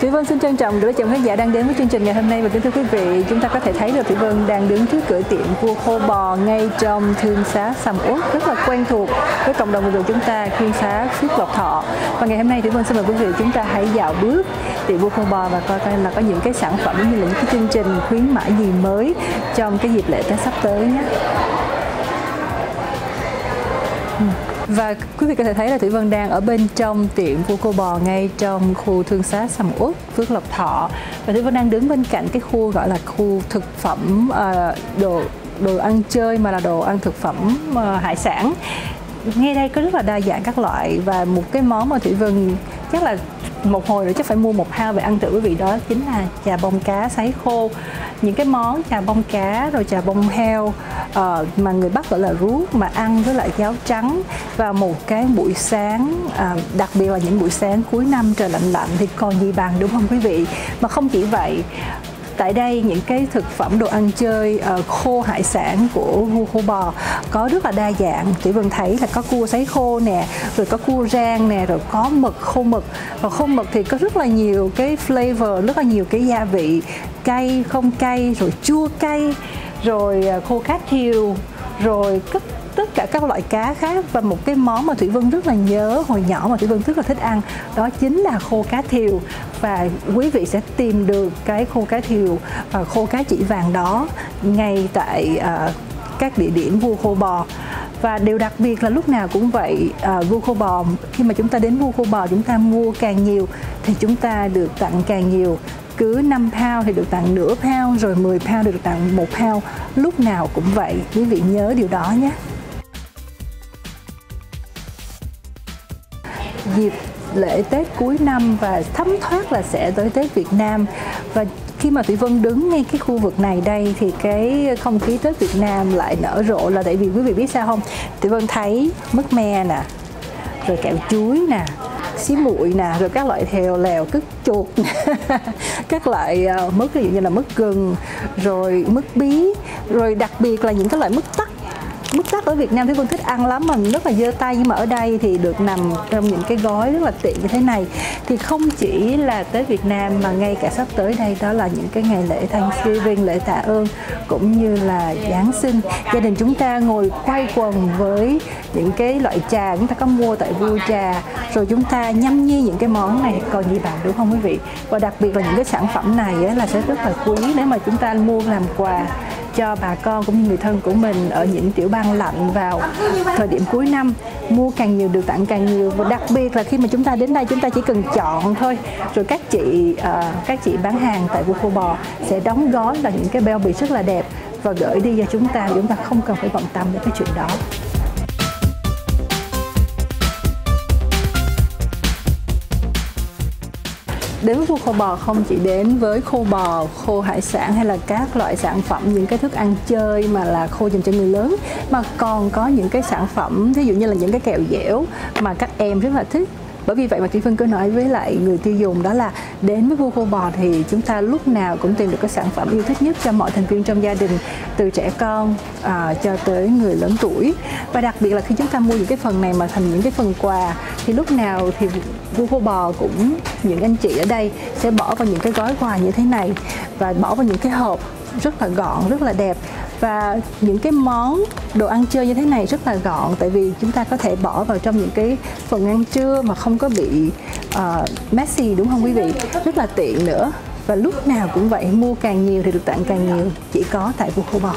Thủy Vân xin trân trọng gửi chào khán giả đang đến với chương trình ngày hôm nay. Và kính thưa quý vị, chúng ta có thể thấy là Thủy Vân đang đứng trước cửa tiệm Vua Khô Bò ngay trong thương xá Sầm Uất, rất là quen thuộc với cộng đồng người Việt chúng ta, thương xá Phước Lộc Thọ. Và ngày hôm nay Thủy Vân xin mời quý vị chúng ta hãy dạo bước tiệm Vua Khô Bò và coi coi là có những cái sản phẩm như là những cái chương trình khuyến mãi gì mới trong cái dịp lễ Tết sắp tới nhé. Và quý vị có thể thấy là Thủy Vân đang ở bên trong tiệm Vua Khô Bò ngay trong khu thương xá Sầm Uất, Phước Lộc Thọ. Và Thủy Vân đang đứng bên cạnh cái khu gọi là khu thực phẩm đồ ăn chơi, mà là đồ ăn thực phẩm hải sản. Ngay đây có rất là đa dạng các loại, và một cái món mà Thủy Vân chắc là một hồi nữa chắc phải mua một hao về ăn thử quý vị, đó chính là chà bông cá sấy khô. Những cái món chà bông cá rồi chà bông heo mà người Bắc gọi là ruốc, mà ăn với lại cháo trắng vào một cái buổi sáng, đặc biệt là những buổi sáng cuối năm trời lạnh lạnh thì còn gì bằng, đúng không quý vị? Mà không chỉ vậy, tại đây những cái thực phẩm đồ ăn chơi khô hải sản của Vua Khô Bò có rất là đa dạng. Chị Vân thấy là có cua sấy khô nè, rồi có cua rang nè, rồi có mực, khô mực. Và khô mực thì có rất là nhiều cái flavor, rất là nhiều cái gia vị, cay, không cay, rồi chua cay, rồi khô cá thiều, rồi tất cả các loại cá khác. Và một cái món mà Thủy Vân rất là nhớ hồi nhỏ mà Thủy Vân rất là thích ăn, đó chính là khô cá thiều. Và quý vị sẽ tìm được cái khô cá thiều và khô cá chỉ vàng đó ngay tại các địa điểm Vua Khô Bò. Và điều đặc biệt là lúc nào cũng vậy, Vua Khô Bò, khi mà chúng ta đến Vua Khô Bò, chúng ta mua càng nhiều thì chúng ta được tặng càng nhiều. Cứ 5 pound thì được tặng nửa pound, rồi 10 pound thì được tặng 1 pound. Lúc nào cũng vậy, quý vị nhớ điều đó nhé. Dịp lễ Tết cuối năm và thấm thoát là sẽ tới Tết Việt Nam, và khi mà Thủy Vân đứng ngay cái khu vực này đây thì cái không khí Tết Việt Nam lại nở rộ, là tại vì quý vị biết sao không? Thủy Vân thấy mứt me nè, rồi kẹo chuối nè, xí muội nè, rồi các loại thèo lèo, cứt chuột các loại mứt, ví dụ như là mứt gừng, rồi mứt bí, rồi đặc biệt là những cái loại mứt tắc. Mứt tắc ở Việt Nam Thủy Vân thích ăn lắm, mà rất là dơ tay, nhưng mà ở đây thì được nằm trong những cái gói rất là tiện như thế này. Thì không chỉ là Tết Việt Nam mà ngay cả sắp tới đây, đó là những cái ngày lễ Thanksgiving, lễ tạ ơn, cũng như là Giáng sinh, gia đình chúng ta ngồi quay quần với những cái loại trà chúng ta có mua tại Vua Trà, rồi chúng ta nhâm nhi những cái món này còn gì bằng, đúng không quý vị? Và đặc biệt là những cái sản phẩm này là sẽ rất là quý nếu mà chúng ta mua làm quà cho bà con cũng như người thân của mình ở những tiểu bang lạnh vào thời điểm cuối năm. Mua càng nhiều được tặng càng nhiều, và đặc biệt là khi mà chúng ta đến đây chúng ta chỉ cần chọn thôi, rồi các chị bán hàng tại Vua Khô Bò sẽ đóng gói là những cái bao bì rất là đẹp và gửi đi cho chúng ta không cần phải bận tâm đến cái chuyện đó. Đến với Vua Khô Bò không chỉ đến với khô bò, khô hải sản hay là các loại sản phẩm, những cái thức ăn chơi mà là khô dành cho người lớn, mà còn có những cái sản phẩm ví dụ như là những cái kẹo dẻo mà các em rất là thích. Bởi vì vậy mà Thủy Vân cứ nói với lại người tiêu dùng đó là đến với Vua Khô Bò thì chúng ta lúc nào cũng tìm được cái sản phẩm yêu thích nhất cho mọi thành viên trong gia đình, từ trẻ con cho tới người lớn tuổi. Và đặc biệt là khi chúng ta mua những cái phần này mà thành những cái phần quà, thì lúc nào thì Vua Khô Bò cũng, những anh chị ở đây sẽ bỏ vào những cái gói quà như thế này, và bỏ vào những cái hộp rất là gọn, rất là đẹp. Và những cái món đồ ăn chơi như thế này rất là gọn, tại vì chúng ta có thể bỏ vào trong những cái phần ăn trưa mà không có bị messy, đúng không quý vị? Rất là tiện nữa. Và lúc nào cũng vậy, mua càng nhiều thì được tặng càng nhiều, chỉ có tại Vua Khô Bò.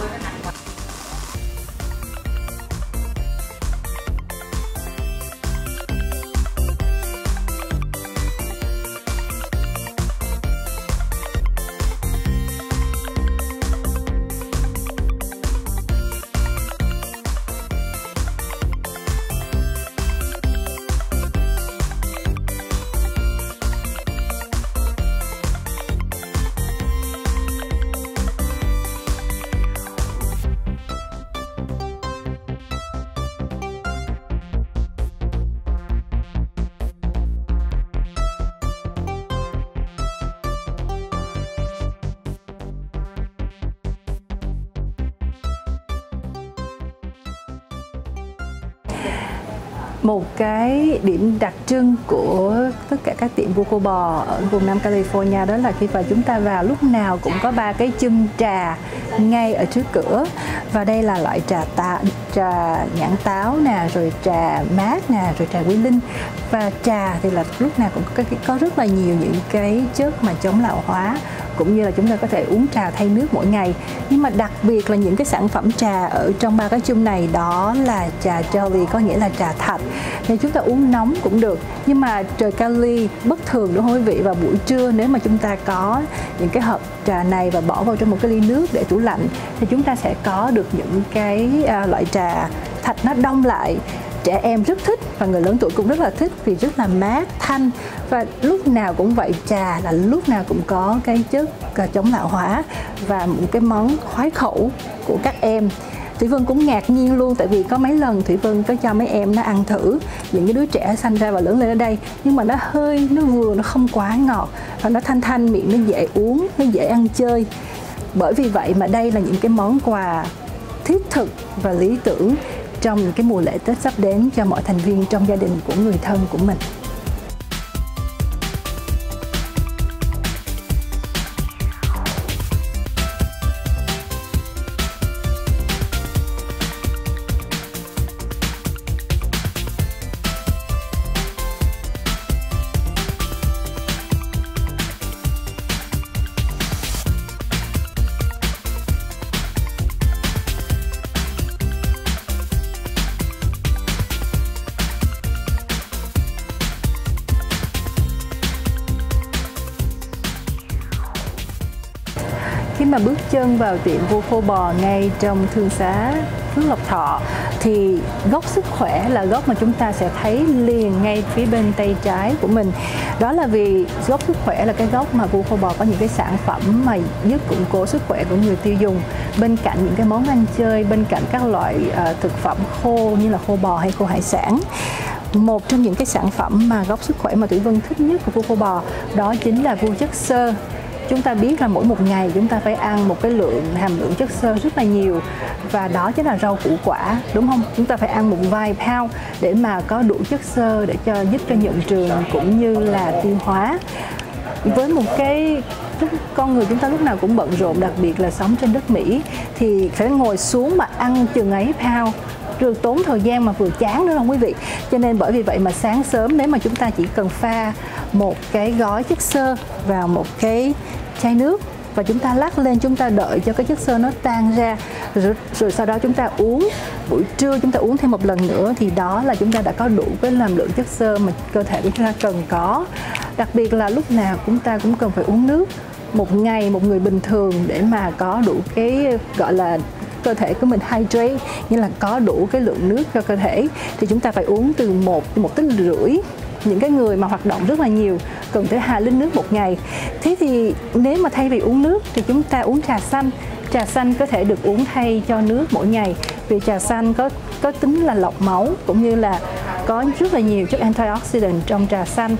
Một cái điểm đặc trưng của tất cả các tiệm Vu Cô Bò ở vùng Nam California đó là khi mà chúng ta vào lúc nào cũng có 3 cái chum trà ngay ở trước cửa. Và đây là loại trà nhãn táo nè, rồi trà mát nè, rồi trà quy linh. Và trà thì là lúc nào cũng có rất là nhiều những cái chất mà chống lão hóa, cũng như là chúng ta có thể uống trà thay nước mỗi ngày. Nhưng mà đặc biệt là những cái sản phẩm trà ở trong 3 cái chum này đó là trà jelly, có nghĩa là trà thạch. Nên chúng ta uống nóng cũng được. Nhưng mà trời Cali bất thường đúng không quý vị? Và buổi trưa nếu mà chúng ta có những cái hộp trà này và bỏ vào trong một cái ly nước để tủ lạnh thì chúng ta sẽ có được những cái loại trà thạch nó đông lại. Trẻ em rất thích và người lớn tuổi cũng rất là thích vì rất là mát, thanh. Và lúc nào cũng vậy, trà là lúc nào cũng có cái chất chống lão hóa và một cái món khoái khẩu của các em. Thủy Vân cũng ngạc nhiên luôn, tại vì có mấy lần Thủy Vân có cho mấy em nó ăn thử những cái đứa trẻ sanh ra và lớn lên ở đây, nhưng mà nó vừa, nó không quá ngọt và nó thanh miệng, nó dễ uống, nó dễ ăn chơi. Bởi vì vậy mà đây là những cái món quà thiết thực và lý tưởng trong những cái mùa lễ Tết sắp đến cho mọi thành viên trong gia đình của người thân của mình. Khi mà bước chân vào tiệm Vu Cô Bò ngay trong thương xá Phước Lộc Thọ thì góc sức khỏe là góc mà chúng ta sẽ thấy liền ngay phía bên tay trái của mình. Đó là vì góc sức khỏe là cái góc mà Vu Cô Bò có những cái sản phẩm mà giúp củng cố sức khỏe của người tiêu dùng. Bên cạnh những cái món ăn chơi, bên cạnh các loại thực phẩm khô như là khô bò hay khô hải sản. Một trong những cái sản phẩm mà góc sức khỏe mà Thủy Vân thích nhất của Vu Cô Bò đó chính là vu chất xơ. Chúng ta biết là mỗi một ngày chúng ta phải ăn một cái hàm lượng chất xơ rất là nhiều, và đó chính là rau củ quả, đúng không? Chúng ta phải ăn một vài pound để mà có đủ chất xơ để giúp cho nhận trường cũng như là tiêu hóa. Với một cái con người chúng ta lúc nào cũng bận rộn, đặc biệt là sống trên đất Mỹ, thì phải ngồi xuống mà ăn chừng ấy pound vừa tốn thời gian mà vừa chán nữa không quý vị. Cho nên bởi vì vậy mà sáng sớm nếu mà chúng ta chỉ cần pha một cái gói chất xơ vào một cái chai nước và chúng ta lắc lên, chúng ta đợi cho cái chất xơ nó tan ra, rồi sau đó chúng ta uống. Buổi trưa chúng ta uống thêm một lần nữa thì đó là chúng ta đã có đủ cái hàm lượng chất xơ mà cơ thể của chúng ta cần có. Đặc biệt là lúc nào chúng ta cũng cần phải uống nước một ngày, một người bình thường để mà có đủ cái gọi là cơ thể của mình hydrate, như là có đủ cái lượng nước cho cơ thể, thì chúng ta phải uống từ 1,5 lít. Những cái người mà hoạt động rất là nhiều cần tới 2 lít nước một ngày. Thế thì nếu mà thay vì uống nước thì chúng ta uống trà xanh. Trà xanh có thể được uống thay cho nước mỗi ngày, vì trà xanh có tính là lọc máu, cũng như là có rất là nhiều chất antioxidant trong trà xanh.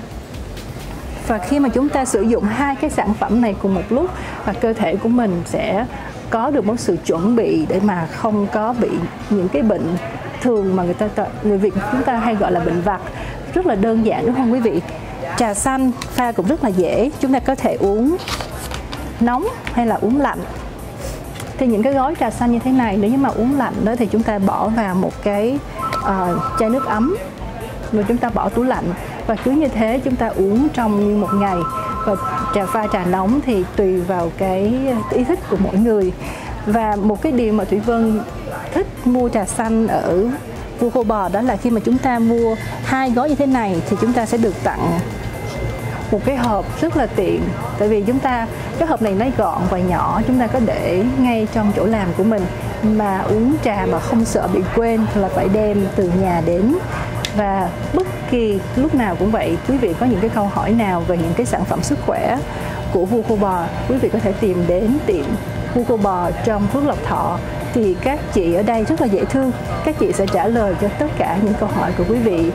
Và khi mà chúng ta sử dụng hai cái sản phẩm này cùng một lúc, và cơ thể của mình sẽ có được một sự chuẩn bị để mà không có bị những cái bệnh thường mà người Việt chúng ta hay gọi là bệnh vặt. Rất là đơn giản đúng không quý vị? Trà xanh pha cũng rất là dễ, chúng ta có thể uống nóng hay là uống lạnh. Thì những cái gói trà xanh như thế này, nếu như mà uống lạnh đó thì chúng ta bỏ vào một cái chai nước ấm, rồi chúng ta bỏ tủ lạnh, và cứ như thế chúng ta uống trong như một ngày. Và pha trà nóng thì tùy vào cái ý thích của mỗi người. Và một cái điều mà Thủy Vân thích mua trà xanh ở Vu Cô Bò đó là khi mà chúng ta mua 2 gói như thế này thì chúng ta sẽ được tặng một cái hộp rất là tiện. Tại vì cái hộp này nó gọn và nhỏ, chúng ta có để ngay trong chỗ làm của mình, mà uống trà mà không sợ bị quên là phải đem từ nhà đến. Và bất kỳ lúc nào cũng vậy, quý vị có những cái câu hỏi nào về những cái sản phẩm sức khỏe của Vu Cô Bò, quý vị có thể tìm đến tiệm Vu Cô Bò trong Phước Lộc Thọ. Thì các chị ở đây rất là dễ thương, các chị sẽ trả lời cho tất cả những câu hỏi của quý vị.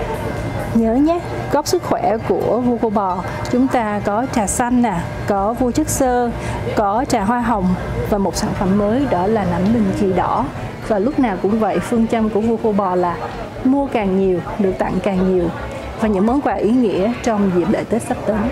Nhớ nhé, góc sức khỏe của Vu Cô Bò chúng ta có trà xanh nè, có vu chất xơ, có trà hoa hồng, và một sản phẩm mới đó là nấm linh chi đỏ. Và lúc nào cũng vậy, phương châm của vua khô bò là mua càng nhiều, được tặng càng nhiều, và những món quà ý nghĩa trong dịp lễ Tết sắp tới.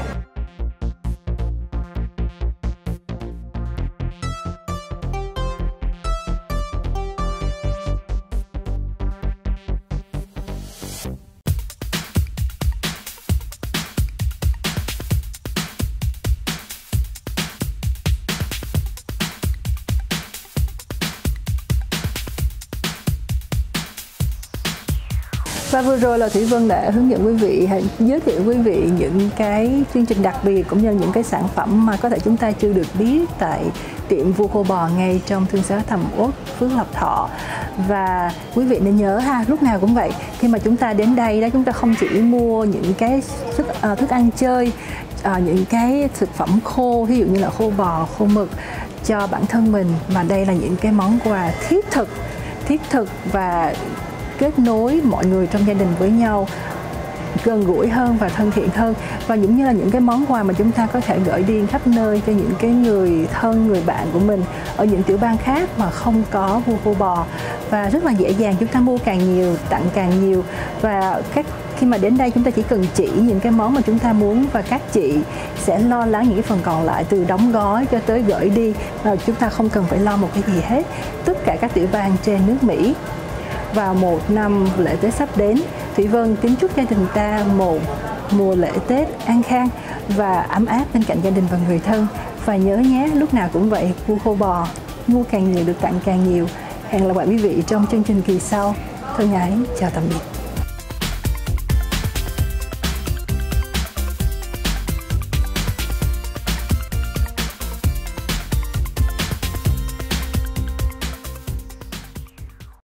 Và vừa rồi là Thủy Vân đã hướng dẫn quý vị, giới thiệu quý vị những cái chương trình đặc biệt cũng như những cái sản phẩm mà có thể chúng ta chưa được biết tại tiệm vua khô bò ngay trong Thương xá Sầm Uất, Phước Lộc Thọ. Và quý vị nên nhớ ha, lúc nào cũng vậy, khi mà chúng ta đến đây đó, chúng ta không chỉ mua những cái thức ăn chơi, những cái thực phẩm khô, ví dụ như là khô bò, khô mực cho bản thân mình, mà đây là những cái món quà thiết thực và kết nối mọi người trong gia đình với nhau, gần gũi hơn và thân thiện hơn. Và cũng như là những cái món quà mà chúng ta có thể gửi đi khắp nơi cho những cái người thân, người bạn của mình ở những tiểu bang khác mà không có vua khô bò. Và rất là dễ dàng, chúng ta mua càng nhiều, tặng càng nhiều. Và khi mà đến đây chúng ta chỉ cần chỉ những cái món mà chúng ta muốn, và các chị sẽ lo lắng những cái phần còn lại, từ đóng gói cho tới gửi đi, và chúng ta không cần phải lo một cái gì hết. Tất cả các tiểu bang trên nước Mỹ. Vào một năm lễ Tết sắp đến, Thủy Vân kính chúc gia đình ta một mùa lễ Tết an khang và ấm áp bên cạnh gia đình và người thân. Và nhớ nhé, lúc nào cũng vậy, vua khô bò, mua càng nhiều được tặng càng nhiều. Hẹn gặp lại quý vị trong chương trình kỳ sau. Thân ái, chào tạm biệt.